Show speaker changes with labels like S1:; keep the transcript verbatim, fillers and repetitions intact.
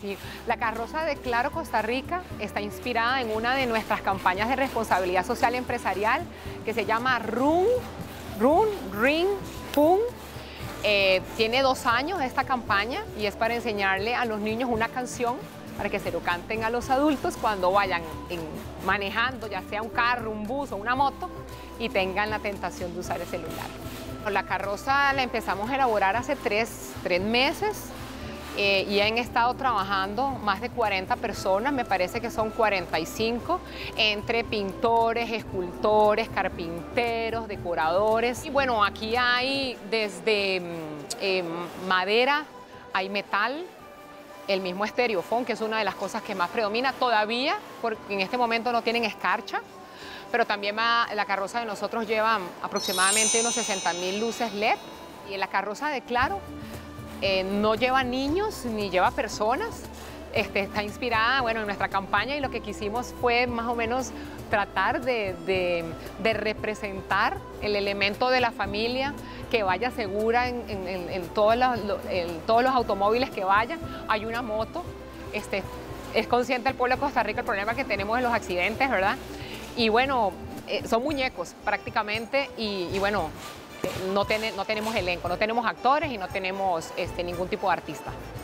S1: Sí, la carroza de Claro Costa Rica está inspirada en una de nuestras campañas de responsabilidad social empresarial que se llama Run, Run, Ring, Fun. Eh, tiene dos años esta campaña y es para enseñarle a los niños una canción para que se lo canten a los adultos cuando vayan en, manejando, ya sea un carro, un bus o una moto, y tengan la tentación de usar el celular. La carroza la empezamos a elaborar hace tres, tres meses eh, y han estado trabajando más de cuarenta personas, me parece que son cuarenta y cinco, entre pintores, escultores, carpinteros, decoradores. Y bueno, aquí hay desde eh, madera, hay metal, el mismo estereofón, que es una de las cosas que más predomina todavía, porque en este momento no tienen escarcha, pero también va, la carroza de nosotros lleva aproximadamente unos sesenta mil luces L E D, y en la carroza de Claro eh, no lleva niños ni lleva personas. Este, está inspirada, bueno, en nuestra campaña, y lo que quisimos fue más o menos tratar de, de, de representar el elemento de la familia que vaya segura en, en, en, en, todos los, en todos los automóviles que vayan. Hay una moto, este, es consciente el pueblo de Costa Rica el problema que tenemos en los accidentes, ¿verdad? Y bueno, eh, son muñecos prácticamente y, y bueno, eh, no, ten, no tenemos elenco, no tenemos actores y no tenemos este, ningún tipo de artista.